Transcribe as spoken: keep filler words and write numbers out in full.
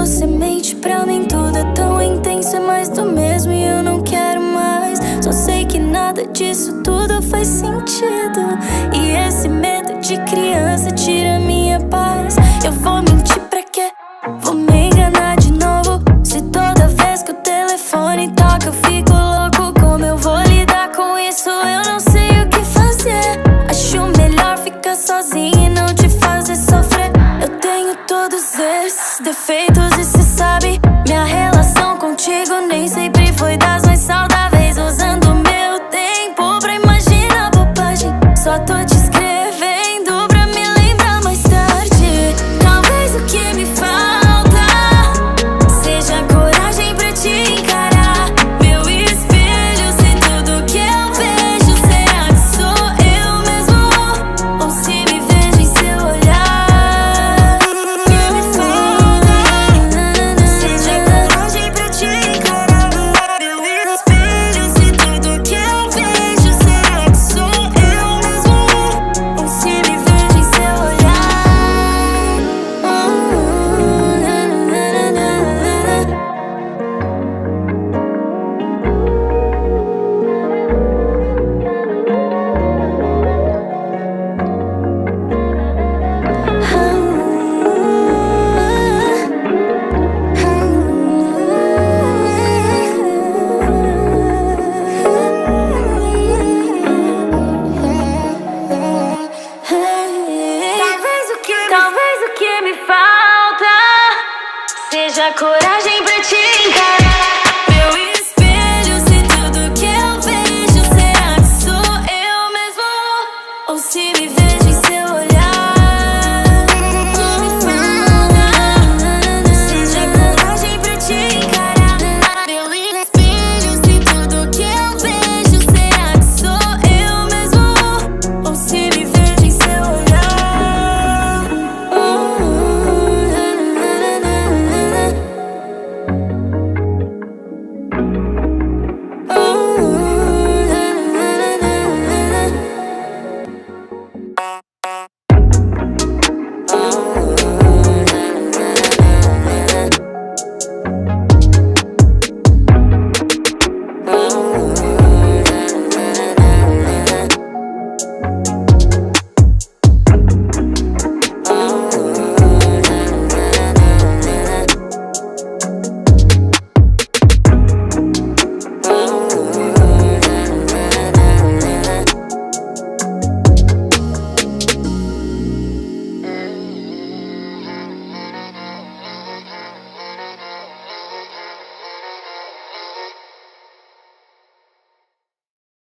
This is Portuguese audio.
você mente pra mim, tudo é tão intenso, é mais do mesmo e eu não quero mais. Só sei que nada disso tudo faz sentido, e esse medo de criança tira minha paz. Eu vou mentir pra quê? Vou me enganar de novo? Se toda vez que o telefone toca eu fico louco, como eu vou lidar com isso? Eu não sei o que fazer. Acho melhor ficar sozinha e não te fazer sofrer. Eu tenho todos esses defeitos e cê sabe, minha relação contigo nem sempre foi das mais saudáveis. Usando meu tempo pra imaginar bobagem, só tô te escrevendo pra me lembrar mais tarde. Talvez o que me falta seja coragem pra te encarar. Meu espelho, sei tudo que eu vejo. Será que sou eu mesmo? Ou se me vejo em seu olhar? O que me falta seja coragem pra te encarar. Meu espelho, sei tudo que eu vejo. Será que sou eu mesmo? Ou se me vejo em seu olhar? Talvez o que me, talvez o que me falta seja coragem pra te encarar.